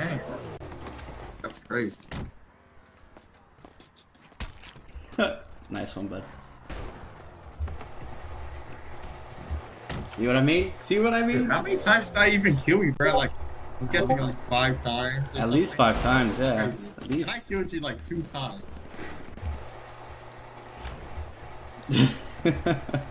Dang. That's crazy. Nice one, bud. See what I mean? See what I mean? Dude, how many times did I even kill you, bro? Like, I'm guessing like 5 times. At least 5 times, yeah. At least. And I killed you like 2 times.